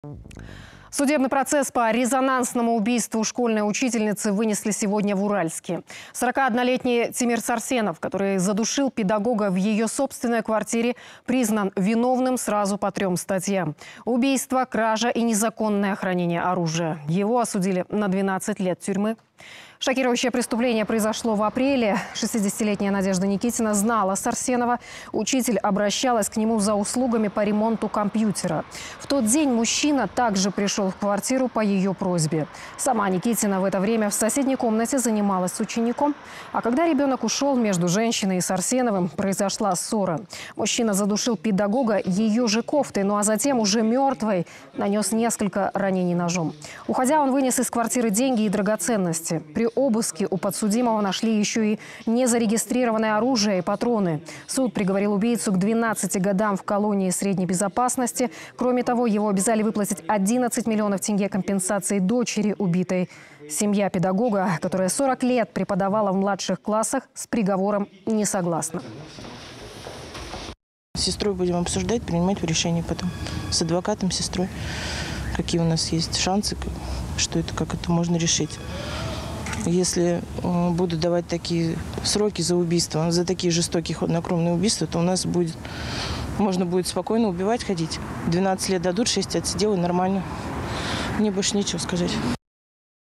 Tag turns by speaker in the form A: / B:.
A: Судебный процесс по резонансному убийству школьной учительницы вынесли сегодня в Уральске. 41-летний Тимир Сарсенов, который задушил педагога в ее собственной квартире, признан виновным сразу по 3 статьям. Убийство, кража и незаконное хранение оружия. Его осудили на 12 лет тюрьмы. Шокирующее преступление произошло в апреле. 60-летняя Надежда Никитина знала Сарсенова. Учитель обращалась к нему за услугами по ремонту компьютера. В тот день мужчина также пришел в квартиру по ее просьбе. Сама Никитина в это время в соседней комнате занималась с учеником. А когда ребенок ушел, между женщиной и Сарсеновым произошла ссора. Мужчина задушил педагога ее же кофтой, ну а затем уже мертвой нанес несколько ранений ножом. Уходя, он вынес из квартиры деньги и драгоценности. При обыске у подсудимого нашли еще и незарегистрированное оружие и патроны. Суд приговорил убийцу к 12 годам в колонии средней безопасности. Кроме того, его обязали выплатить 11 миллионов тенге компенсации дочери убитой. Семья педагога, которая 40 лет преподавала в младших классах, с приговором не согласна.
B: С сестрой будем обсуждать, принимать решение потом. С адвокатом, сестрой. Какие у нас есть шансы, что это, как это можно решить. Если будут давать такие сроки за убийство, за такие жестокие хладнокровные убийства, то у нас можно будет спокойно убивать, ходить. 12 лет дадут, 6 отсидел и нормально. Мне больше нечего сказать.